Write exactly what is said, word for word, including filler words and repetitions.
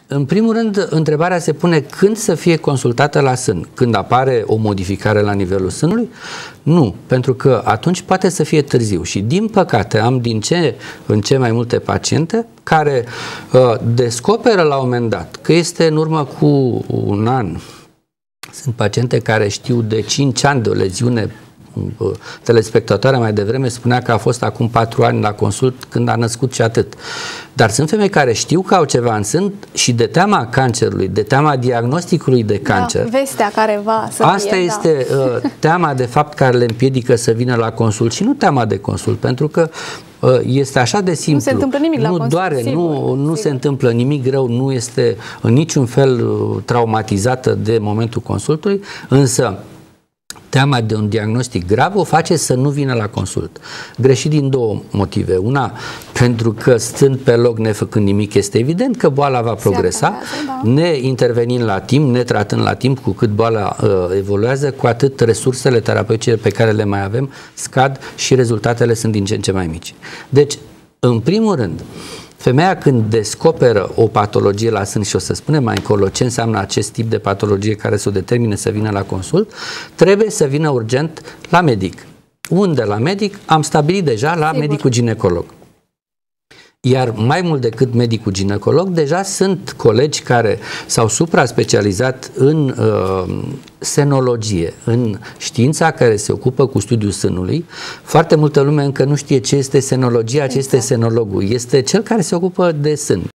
În primul rând, întrebarea se pune când să fie consultată la sân. Când apare o modificare la nivelul sânului? Nu, pentru că atunci poate să fie târziu. Și din păcate am din ce în ce mai multe paciente care uh, descoperă la un moment dat că este în urmă cu un an. Sunt paciente care știu de cinci ani de o leziune. Telespectatoarea mai devreme spunea că a fost acum patru ani la consult când a născut și atât. Dar sunt femei care știu că au ceva în sân și de teama cancerului, de teama diagnosticului de cancer. Da, vestea care va să Asta fie, este da. uh, teama de fapt care le împiedică să vină la consult și nu teama de consult, pentru că uh, este așa de simplu. Nu se întâmplă nimic la nu consult, doare, sigur, nu, nu sigur. se întâmplă nimic greu, nu este în niciun fel uh, traumatizată de momentul consultului, însă teama de un diagnostic grav o face să nu vină la consult. Greșit din două motive. Una, pentru că stând pe loc nefăcând nimic, este evident că boala va progresa. Acărează, da. Ne intervenind la timp, ne tratând la timp, cu cât boala uh, evoluează, cu atât resursele terapeutice pe care le mai avem scad și rezultatele sunt din ce în ce mai mici. Deci, în primul rând, femeia când descoperă o patologie la sân și o să spunem mai încolo ce înseamnă acest tip de patologie care să o determine să vină la consult, trebuie să vină urgent la medic. Unde la medic? Am stabilit deja la Sigur. medicul ginecolog. Iar mai mult decât medicul ginecolog, deja sunt colegi care s-au supra-specializat în uh, senologie, în știința care se ocupă cu studiul sânului. Foarte multă lume încă nu știe ce este senologia, ce este senologul. Este cel care se ocupă de sân.